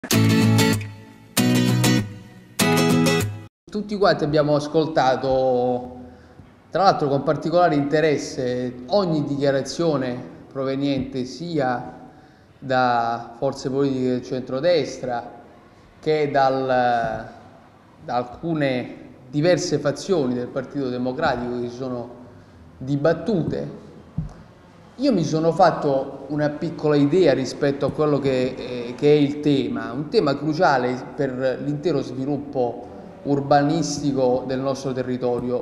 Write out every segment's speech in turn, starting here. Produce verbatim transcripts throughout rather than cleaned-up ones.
Tutti quanti abbiamo ascoltato, tra l'altro con particolare interesse, ogni dichiarazione proveniente sia da forze politiche del centrodestra che dal, da alcune diverse fazioni del Partito Democratico che si sono dibattute. Io mi sono fatto una piccola idea rispetto a quello che, eh, che è il tema, un tema cruciale per l'intero sviluppo urbanistico del nostro territorio.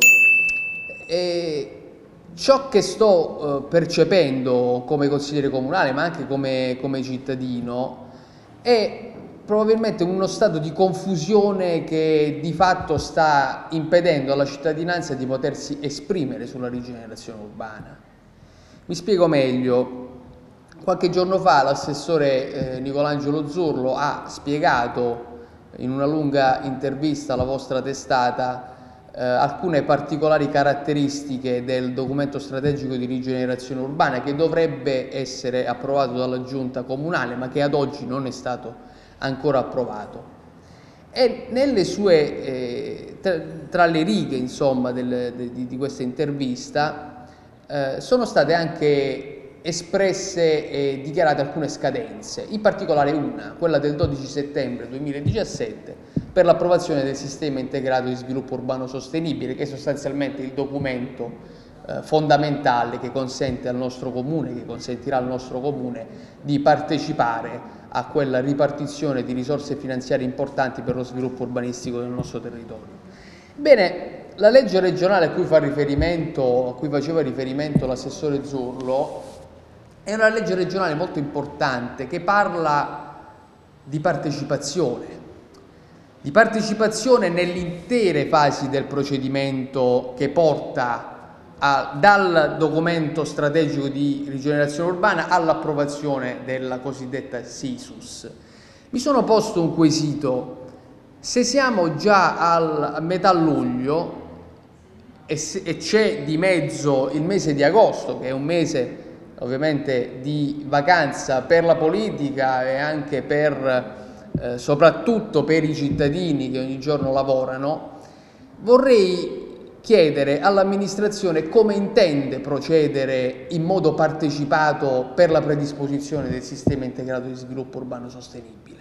E ciò che sto eh, percependo come consigliere comunale, ma anche come, come cittadino, è probabilmente uno stato di confusione che di fatto sta impedendo alla cittadinanza di potersi esprimere sulla rigenerazione urbana. Mi spiego meglio. Qualche giorno fa l'assessore eh, Nicolangelo Zurlo ha spiegato in una lunga intervista alla vostra testata eh, alcune particolari caratteristiche del documento strategico di rigenerazione urbana che dovrebbe essere approvato dalla giunta comunale, ma che ad oggi non è stato ancora approvato. E nelle sue, eh, tra, tra le righe insomma, del, di, di questa intervista eh, sono state anche espresse e dichiarate alcune scadenze, in particolare una, quella del dodici settembre duemiladiciassette, per l'approvazione del sistema integrato di sviluppo urbano sostenibile, che è sostanzialmente il documento eh, fondamentale che consente al nostro comune, che consentirà al nostro comune di partecipare a quella ripartizione di risorse finanziarie importanti per lo sviluppo urbanistico del nostro territorio. Bene, la legge regionale a cui fa riferimento, a cui faceva riferimento l'assessore Zurlo, è una legge regionale molto importante che parla di partecipazione, di partecipazione nelle intere fasi del procedimento che porta a, dal documento strategico di rigenerazione urbana all'approvazione della cosiddetta SISUS. Mi sono posto un quesito: se siamo già al, a metà luglio e, e c'è di mezzo il mese di agosto, che è un mese ovviamente di vacanza per la politica e anche per, eh, soprattutto per i cittadini che ogni giorno lavorano, vorrei chiedere all'amministrazione come intende procedere in modo partecipato per la predisposizione del sistema integrato di sviluppo urbano sostenibile.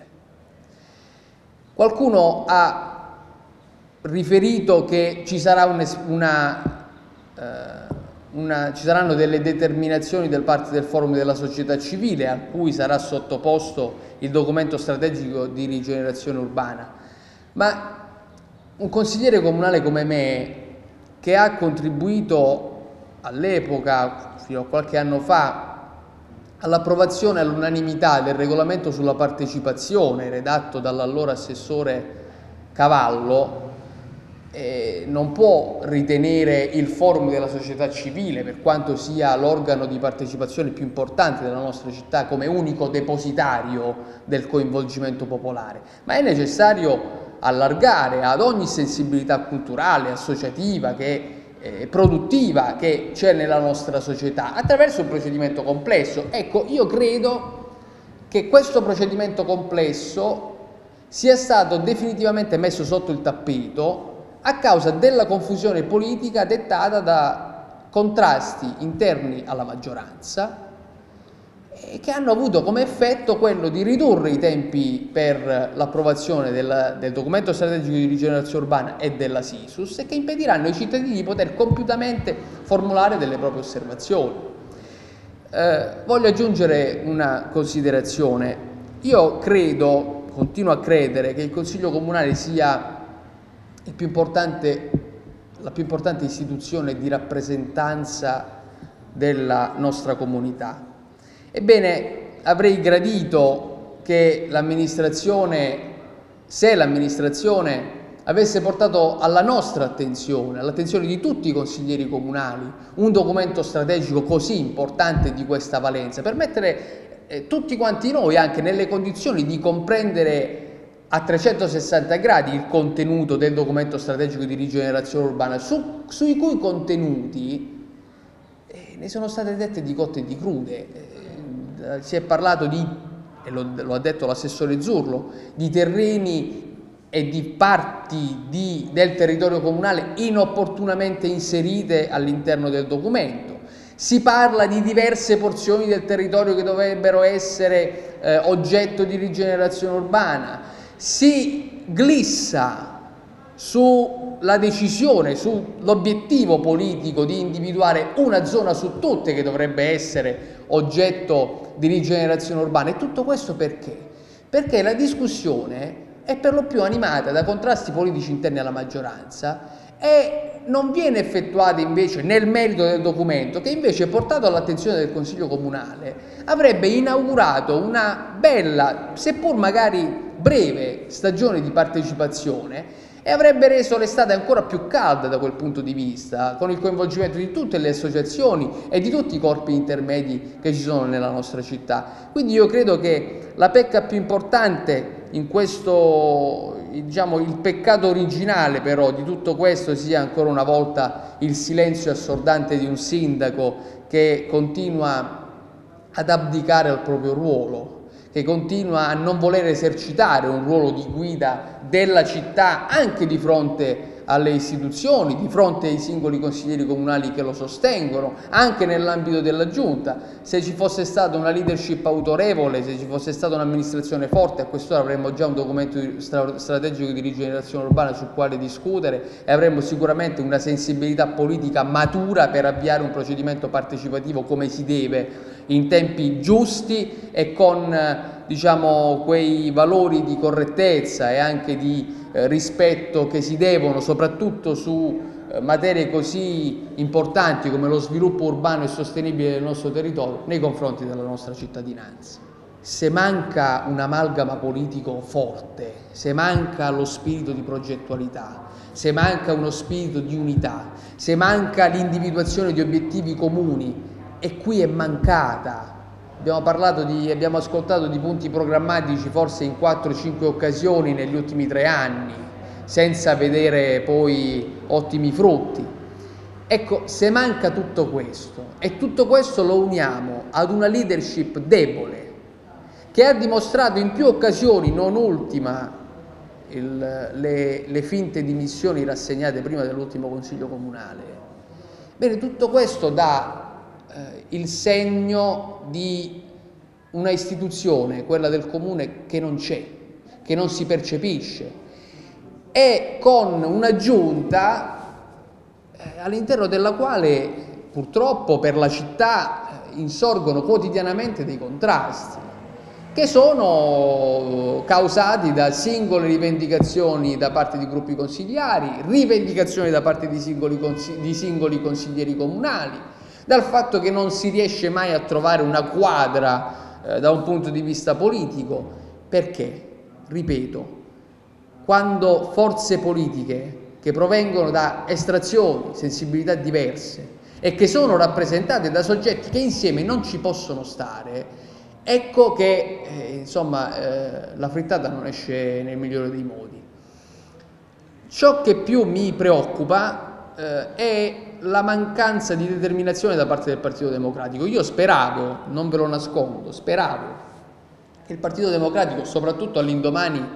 Qualcuno ha riferito che ci sarà una, una eh, Una, ci saranno delle determinazioni da parte del forum della società civile a cui sarà sottoposto il documento strategico di rigenerazione urbana, ma un consigliere comunale come me, che ha contribuito all'epoca, fino a qualche anno fa, all'approvazione all'unanimità del regolamento sulla partecipazione redatto dall'allora assessore Cavallo, Eh, non può ritenere il forum della società civile, per quanto sia l'organo di partecipazione più importante della nostra città, come unico depositario del coinvolgimento popolare, ma è necessario allargare ad ogni sensibilità culturale, associativa, che, eh, produttiva che c'è nella nostra società, attraverso un procedimento complesso. Ecco, io credo che questo procedimento complesso sia stato definitivamente messo sotto il tappeto a causa della confusione politica dettata da contrasti interni alla maggioranza e che hanno avuto come effetto quello di ridurre i tempi per l'approvazione del, del documento strategico di rigenerazione urbana e della SISUS, e che impediranno ai cittadini di poter compiutamente formulare delle proprie osservazioni. Eh, voglio aggiungere una considerazione. Io credo, continuo a credere, che il Consiglio Comunale sia il più importante, la più importante istituzione di rappresentanza della nostra comunità. Ebbene, avrei gradito che l'amministrazione, se l'amministrazione avesse portato alla nostra attenzione, all'attenzione di tutti i consiglieri comunali, un documento strategico così importante di questa valenza, per mettere eh, tutti quanti noi anche nelle condizioni di comprendere a trecentosessanta gradi il contenuto del documento strategico di rigenerazione urbana, su, sui cui contenuti eh, ne sono state dette di cotte e di crude. Eh, si è parlato di e lo, lo ha detto l'assessore Zurlo, di terreni e di parti di, del territorio comunale inopportunamente inserite all'interno del documento. Si parla di diverse porzioni del territorio che dovrebbero essere eh, oggetto di rigenerazione urbana. Si glissa sulla decisione, sull'obiettivo politico di individuare una zona su tutte che dovrebbe essere oggetto di rigenerazione urbana. E tutto questo perché? Perché la discussione è per lo più animata da contrasti politici interni alla maggioranza e non viene effettuata invece nel merito del documento, che invece, portato all'attenzione del Consiglio Comunale, avrebbe inaugurato una bella, seppur magari breve, stagione di partecipazione e avrebbe reso l'estate ancora più calda da quel punto di vista, con il coinvolgimento di tutte le associazioni e di tutti i corpi intermedi che ci sono nella nostra città. Quindi io credo che la pecca più importante in questo, diciamo, il peccato originale però di tutto questo sia ancora una volta il silenzio assordante di un sindaco che continua ad abdicare al proprio ruolo, che continua a non voler esercitare un ruolo di guida della città anche di fronte alle istituzioni, di fronte ai singoli consiglieri comunali che lo sostengono, anche nell'ambito della giunta. Se ci fosse stata una leadership autorevole, se ci fosse stata un'amministrazione forte, a quest'ora avremmo già un documento strategico di rigenerazione urbana sul quale discutere e avremmo sicuramente una sensibilità politica matura per avviare un procedimento partecipativo come si deve, in tempi giusti e con, diciamo, quei valori di correttezza e anche di eh, rispetto che si devono, soprattutto su eh, materie così importanti come lo sviluppo urbano e sostenibile del nostro territorio, nei confronti della nostra cittadinanza. Se manca un amalgama politico forte, se manca lo spirito di progettualità, se manca uno spirito di unità, se manca l'individuazione di obiettivi comuni, e qui è mancata. Abbiamo parlato di, abbiamo ascoltato di punti programmatici forse in quattro cinque occasioni negli ultimi tre anni, senza vedere poi ottimi frutti. Ecco, se manca tutto questo, e tutto questo lo uniamo ad una leadership debole, che ha dimostrato in più occasioni, non ultima il, le, le finte dimissioni rassegnate prima dell'ultimo Consiglio Comunale, bene, tutto questo dà il segno di una istituzione, quella del comune, che non c'è, che non si percepisce, e con una giunta eh, all'interno della quale purtroppo per la città insorgono quotidianamente dei contrasti che sono causati da singole rivendicazioni da parte di gruppi consigliari, rivendicazioni da parte di singoli, di singoli consiglieri comunali, dal fatto che non si riesce mai a trovare una quadra eh, da un punto di vista politico, perché, ripeto, quando forze politiche che provengono da estrazioni, sensibilità diverse e che sono rappresentate da soggetti che insieme non ci possono stare, ecco che eh, insomma eh, la frittata non esce nel migliore dei modi. Ciò che più mi preoccupa eh, è la mancanza di determinazione da parte del Partito Democratico. Io speravo, non ve lo nascondo, speravo che il Partito Democratico, soprattutto all'indomani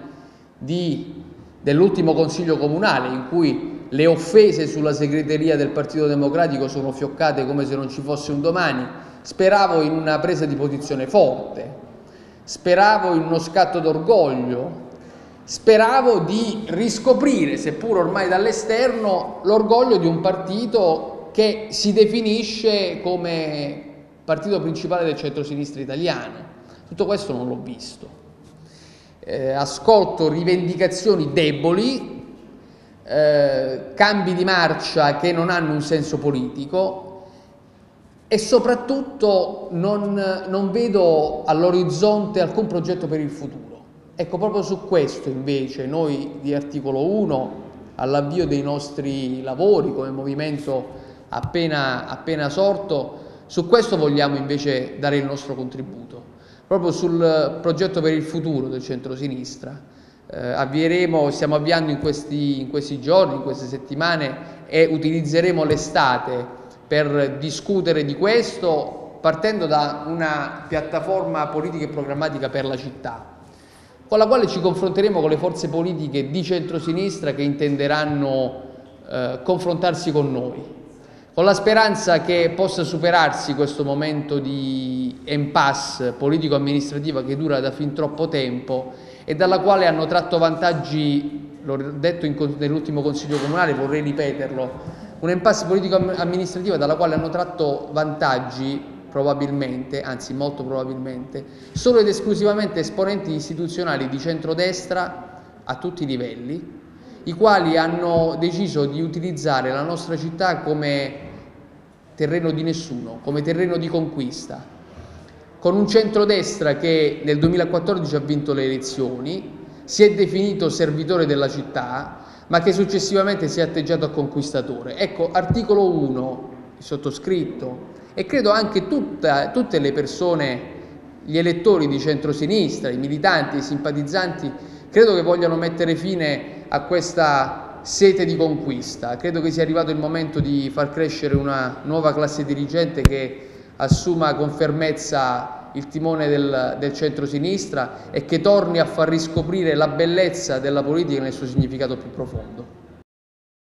dell'ultimo Consiglio Comunale, in cui le offese sulla segreteria del Partito Democratico sono fioccate come se non ci fosse un domani, speravo in una presa di posizione forte, speravo in uno scatto d'orgoglio, speravo di riscoprire, seppur ormai dall'esterno, l'orgoglio di un partito che si definisce come partito principale del centro-sinistra italiano. Tutto questo non l'ho visto. Eh, ascolto rivendicazioni deboli, eh, cambi di marcia che non hanno un senso politico e soprattutto non, non vedo all'orizzonte alcun progetto per il futuro. Ecco, proprio su questo invece noi di Articolo uno, all'avvio dei nostri lavori come movimento appena, appena sorto, su questo vogliamo invece dare il nostro contributo, proprio sul progetto per il futuro del centro-sinistra. Eh, avvieremo, stiamo avviando in questi, in questi giorni, in queste settimane, e utilizzeremo l'estate per discutere di questo, partendo da una piattaforma politica e programmatica per la città, con la quale ci confronteremo con le forze politiche di centrosinistra che intenderanno eh, confrontarsi con noi, con la speranza che possa superarsi questo momento di impasse politico-amministrativa che dura da fin troppo tempo e dalla quale hanno tratto vantaggi, l'ho detto nell'ultimo Consiglio Comunale, vorrei ripeterlo, un'impasse politico-amministrativa dalla quale hanno tratto vantaggi probabilmente, anzi molto probabilmente, solo ed esclusivamente esponenti istituzionali di centrodestra a tutti i livelli, i quali hanno deciso di utilizzare la nostra città come terreno di nessuno, come terreno di conquista, con un centrodestra che nel duemilaquattordici ha vinto le elezioni, si è definito servitore della città, ma che successivamente si è atteggiato a conquistatore. Ecco, articolo uno, sottoscritto, e credo anche tutta, tutte le persone, gli elettori di centrosinistra, i militanti, i simpatizzanti, credo che vogliano mettere fine a questa sete di conquista. Credo che sia arrivato il momento di far crescere una nuova classe dirigente che assuma con fermezza il timone del, del centrosinistra e che torni a far riscoprire la bellezza della politica nel suo significato più profondo.